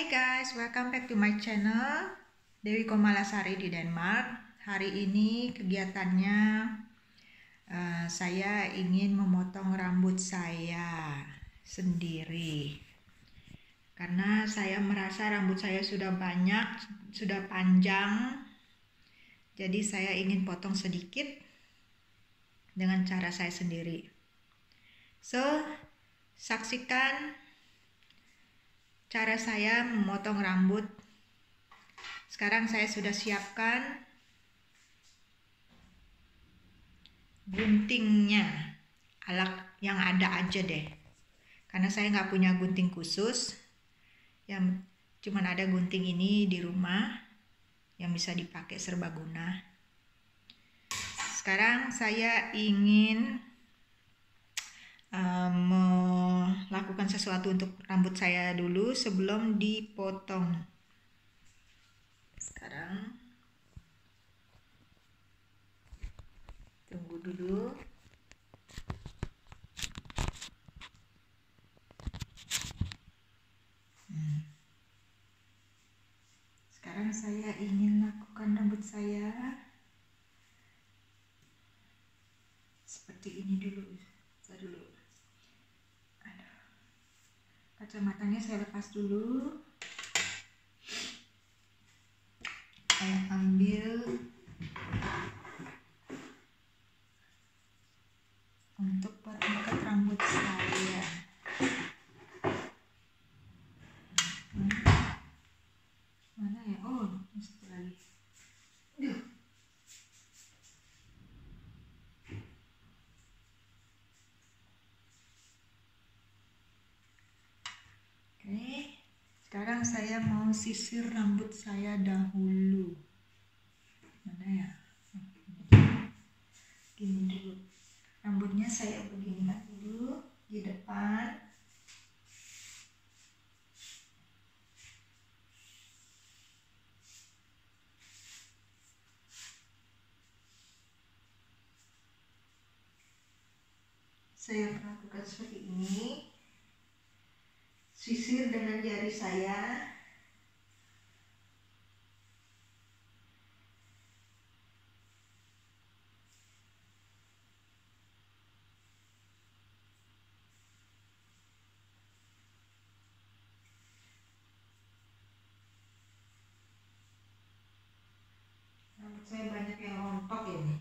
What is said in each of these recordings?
Guys, welcome back to my channel Dewi Komalasari di Denmark. Hari ini kegiatannya saya ingin memotong rambut saya sendiri. Karena saya merasa rambut saya sudah banyak, sudah panjang. Jadi saya ingin potong sedikit dengan cara saya sendiri. So, saksikan cara saya memotong rambut. Sekarang saya sudah siapkan guntingnya, alat yang ada aja deh. Karena saya nggak punya gunting khusus, yang cuman ada gunting ini di rumah yang bisa dipakai serbaguna. Sekarang saya ingin melakukan sesuatu untuk rambut saya dulu sebelum dipotong. Sekarang tunggu dulu. Sekarang saya ingin lakukan rambut saya seperti ini dulu. Kacamatanya saya lepas dulu. Saya ambil untuk ikat rambut saya. Mana ya? Oh, ini satu lagi. Oke, sekarang saya mau sisir rambut saya dahulu. Mana ya? Gini dulu. Rambutnya saya beginikan dulu di depan. Saya lakukan seperti ini. Sisir dengan jari saya. Rambut saya banyak yang rontok ini.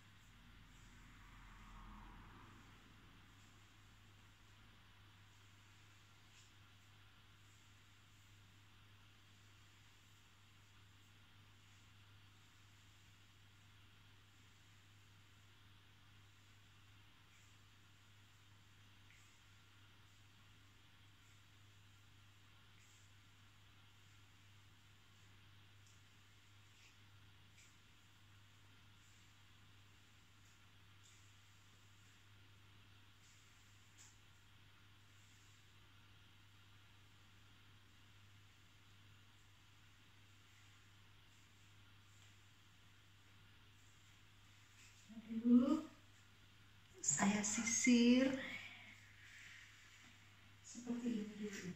Dulu saya sisir seperti ini dulu.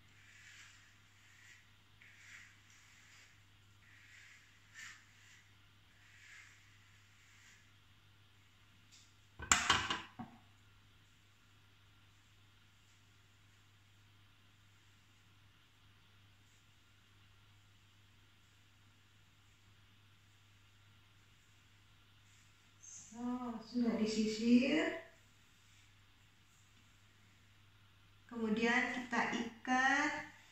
Sudah disisir, kemudian kita ikat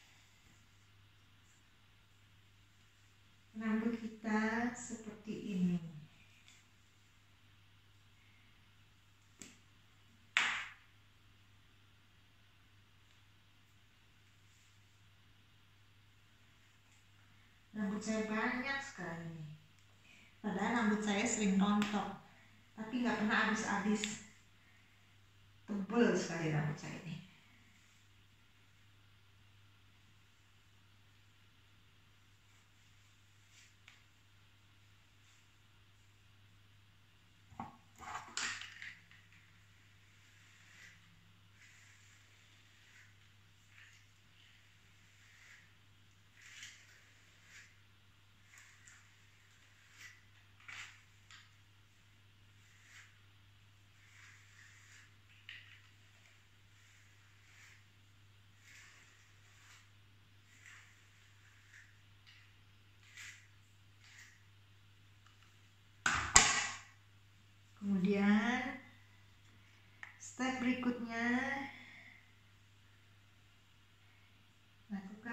rambut kita seperti ini. Rambut saya banyak sekali, padahal rambut saya sering rontok, tapi nggak pernah habis-habis. Tebal sekali rambut saya ini.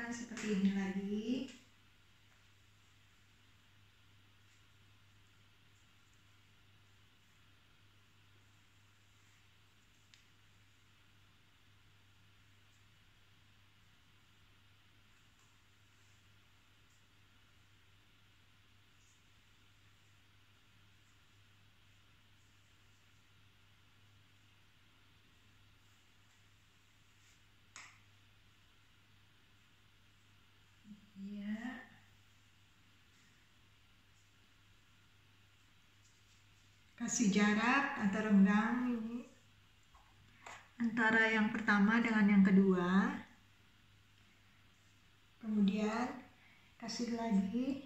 seperti ini lagi. Ya. Kasih jarak antara renggang ini, antara yang pertama dengan yang kedua. Kemudian kasih lagi.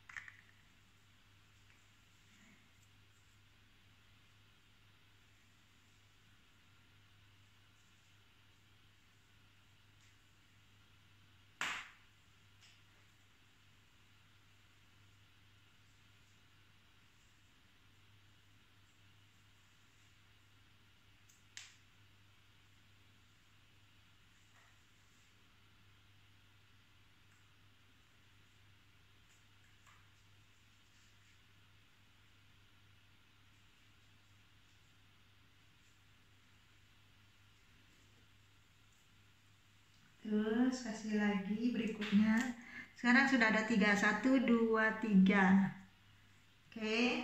Terus kasih lagi berikutnya. Sekarang sudah ada 3, 1, 2, 3. Oke.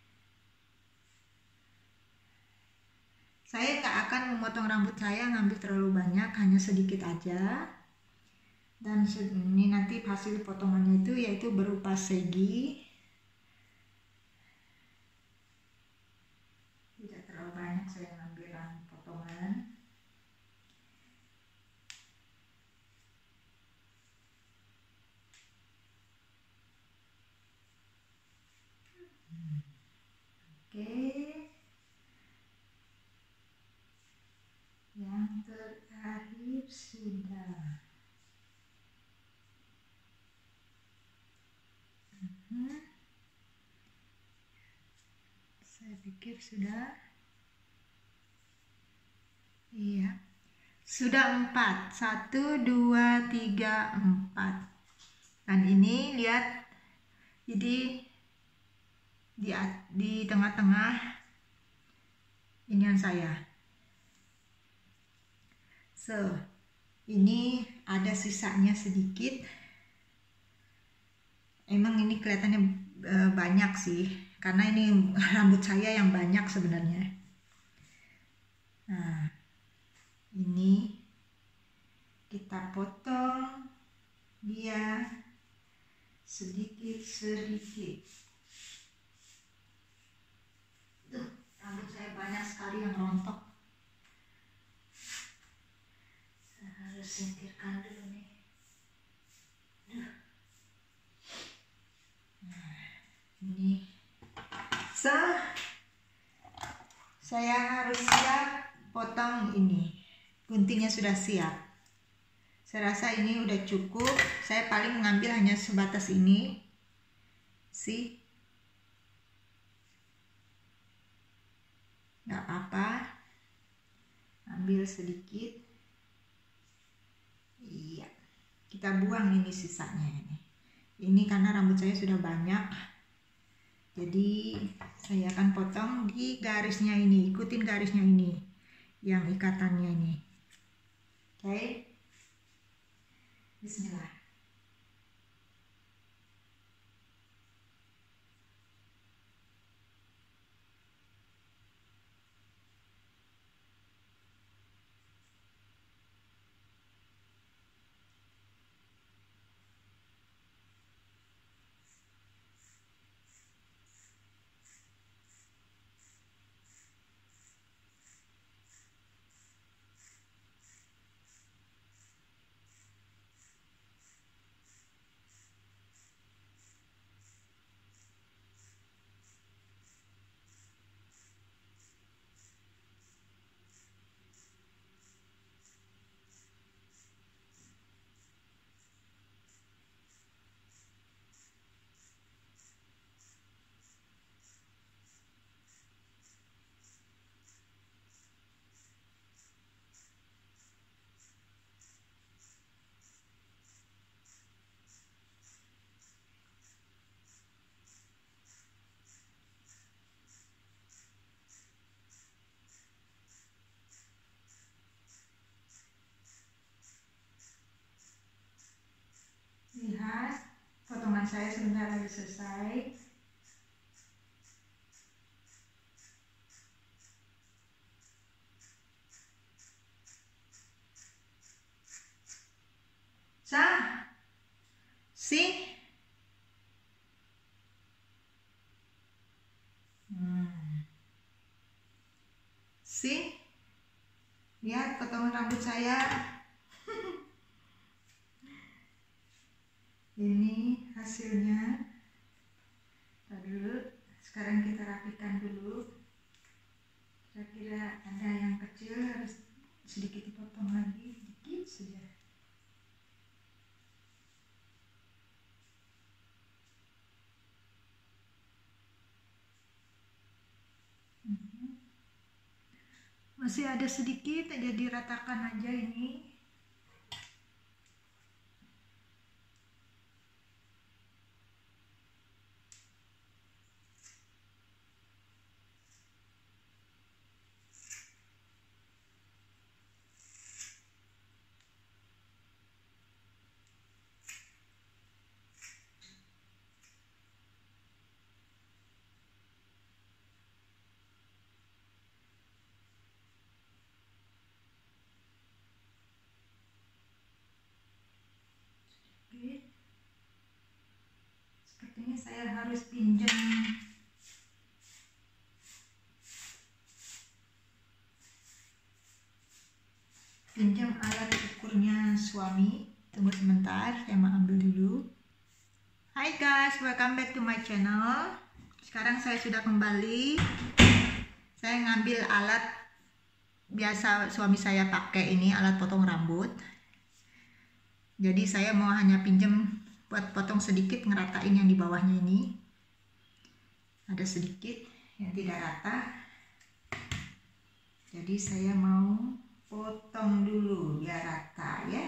Saya nggak akan memotong rambut saya ngambil terlalu banyak, hanya sedikit aja. Dan ini nanti hasil potongannya itu yaitu berupa segi. Tidak terlalu banyak saya ngambil potongan. Oke. Yang terakhir sudah. Saya pikir sudah. Iya. Sudah 4. 1, 2, 3, 4. Dan ini lihat, jadi di tengah-tengah inian saya. Ini ada sisanya sedikit. Emang ini kelihatannya banyak sih, karena ini rambut saya yang banyak sebenarnya. Nah, ini kita potong dia sedikit-sedikit. Rambut saya banyak sekali yang rontok. Saya harus singkirkan dulu nih. Nah, ini saya harus siap potong ini. Guntingnya sudah siap. Saya rasa ini udah cukup. Saya paling mengambil hanya sebatas ini. Sih. Nggak apa-apa, ambil sedikit. Iya, kita buang ini sisanya ini karena rambut saya sudah banyak, jadi saya akan potong di garisnya ini. Ikutin garisnya ini, yang ikatannya ini. Oke, bismillah. teman saya sebentar lagi selesai. See? See? Lihat potongan rambut saya. Ini hasilnya. Kita dulu. Sekarang kita rapikan dulu. Kira-kira ada yang kecil harus sedikit dipotong lagi, sedikit saja. Masih ada sedikit aja, diratakan aja ini. Oke. Sepertinya saya harus pinjam alat ukurnya suami. Tunggu sebentar, saya mau ambil dulu. Hai guys, welcome back to my channel. Sekarang saya sudah kembali. Saya ngambil alat biasa suami saya pakai, ini alat potong rambut. Jadi saya mau hanya pinjam buat potong sedikit, ngeratain yang di bawahnya ini. Ada sedikit yang tidak rata. Jadi saya mau potong dulu biar rata ya.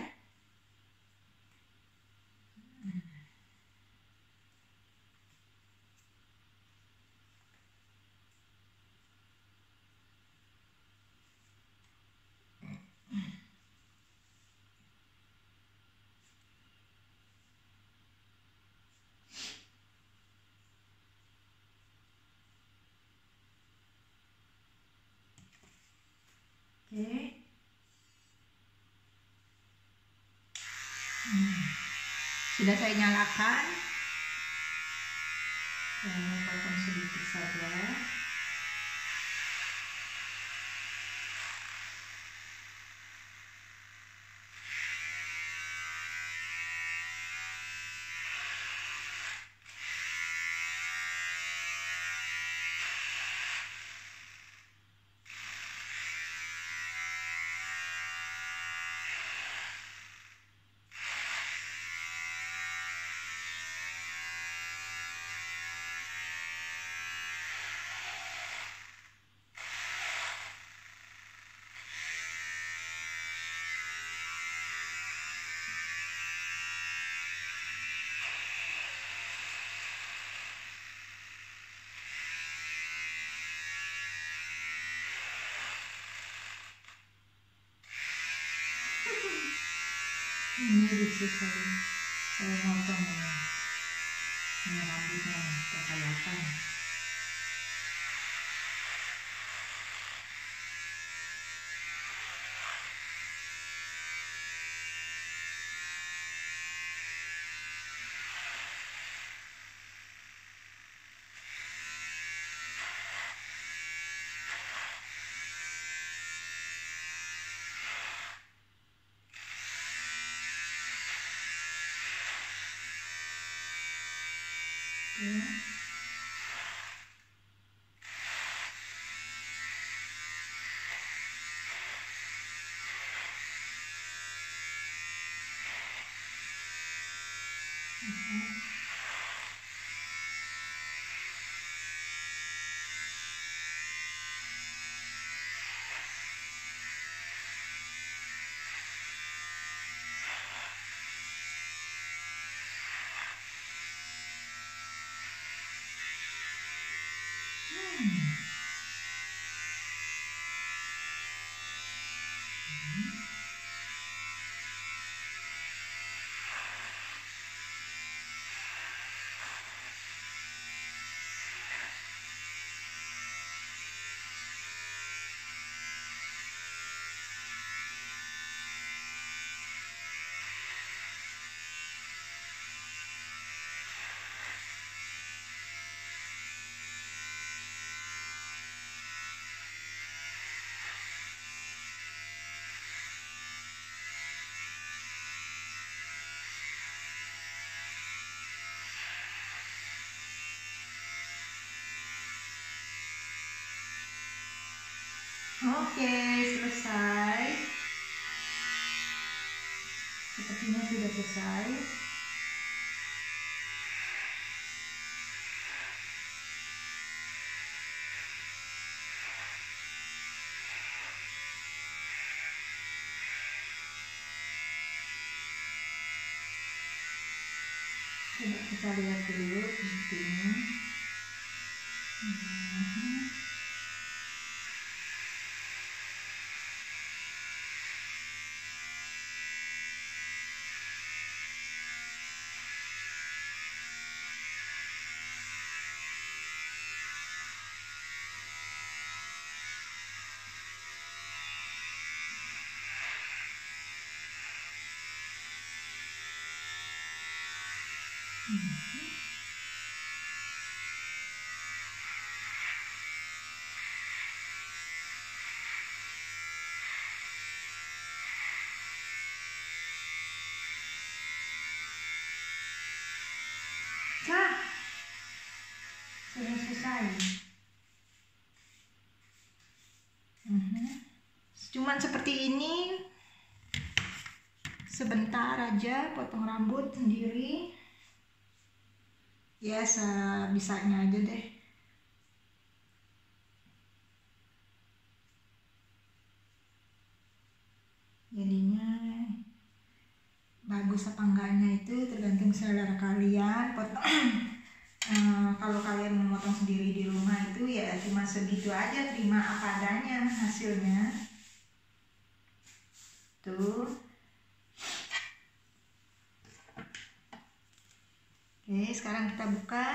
Oke. Sudah saya nyalakan. Saya potong sedikit saja. Ini lucu sekali. Saya motong ini rambutnya kelihatan. Oke, selesai. Sepertinya sudah selesai. Coba kita lihat dulu seperti ini. Nah, sudah selesai. Cuman seperti ini, sebentar aja potong rambut sendiri. Ya, sebisanya aja deh. Jadinya bagus apa enggaknya itu tergantung selera kalian. Kalau kalian memotong sendiri di rumah itu ya cuma segitu aja, terima apa adanya hasilnya. Tuh. Oke, sekarang kita buka.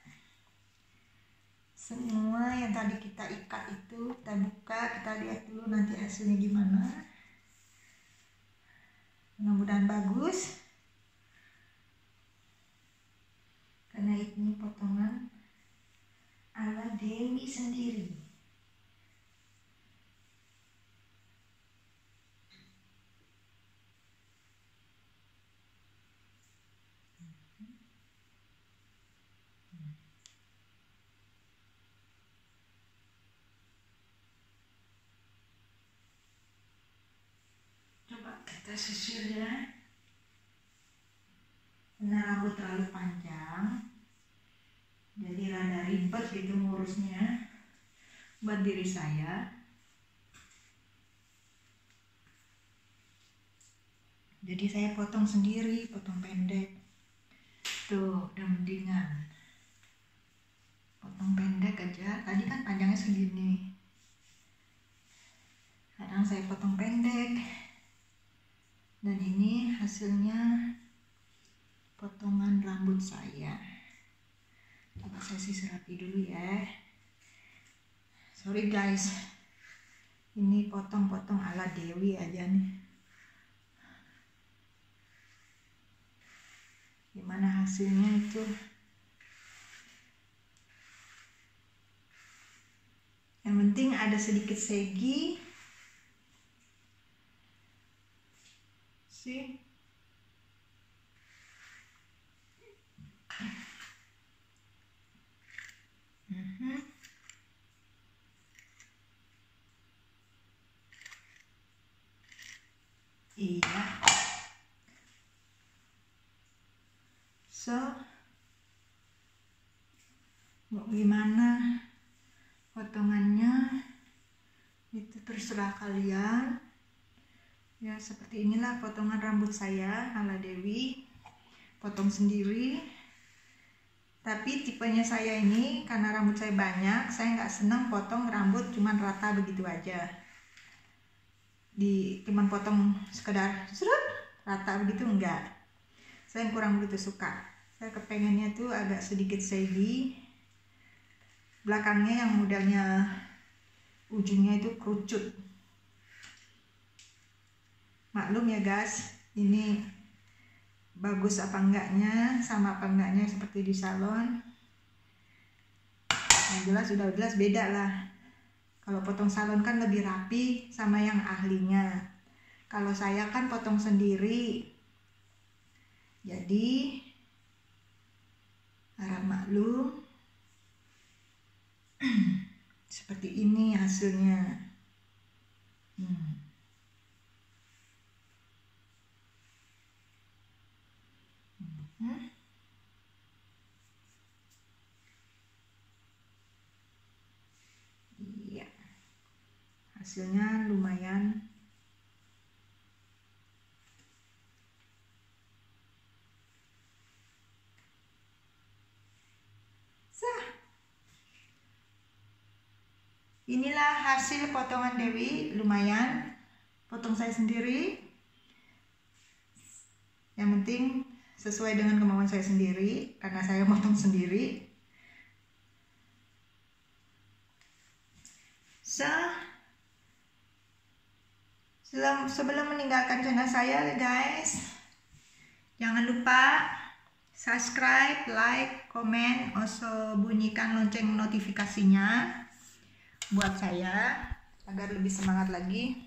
Semua yang tadi kita ikat itu kita buka, kita lihat dulu nanti hasilnya gimana. Mudah-mudahan bagus. Karena ini potongan ala Dewi sendiri. Coba kita sisir ya. Karena rambut terlalu panjang, jadi rada ribet gitu ngurusnya buat diri saya. Jadi saya potong sendiri, potong pendek. Tuh, udah mendingan. Potong pendek aja. Tadi kan panjangnya segini. Sekarang saya potong pendek. Dan ini hasilnya potongan rambut saya. Coba saya sisir rapi dulu ya. Sorry guys, ini potong-potong ala Dewi aja nih. Gimana hasilnya itu? Yang penting ada sedikit segi. Sih. Iya. So, mau gimana potongannya itu terserah kalian. Ya seperti inilah potongan rambut saya ala Dewi. Potong sendiri. Tapi tipenya saya ini karena rambut saya banyak, saya nggak senang potong rambut cuman rata begitu aja. Cuman potong sekedar rata begitu enggak. Saya kurang begitu suka. Saya kepengennya tuh agak sedikit segi. Belakangnya yang modelnya ujungnya itu kerucut. Maklum ya guys, ini bagus apa enggaknya, sama apa enggaknya seperti di salon. Yang jelas sudah jelas beda lah. Kalau potong salon kan lebih rapi sama yang ahlinya. Kalau saya kan potong sendiri. Jadi harap maklum. Seperti ini hasilnya. Iya, hasilnya lumayan. Inilah hasil potongan Dewi, lumayan. Potong saya sendiri. Yang penting sesuai dengan kemauan saya sendiri, karena saya potong sendiri. Sebelum meninggalkan channel saya, guys, jangan lupa subscribe, like, komen, also bunyikan lonceng notifikasinya buat saya agar lebih semangat lagi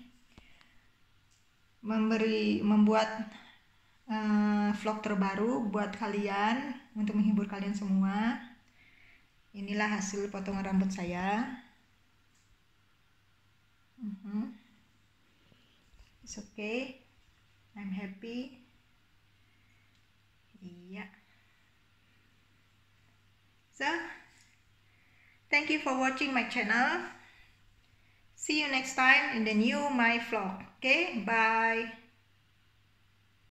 membuat vlog terbaru buat kalian, untuk menghibur kalian semua. Inilah hasil potongan rambut saya. It's okay, I'm happy. Iya. So, thank you for watching my channel. See you next time in the new my vlog. Okay, bye.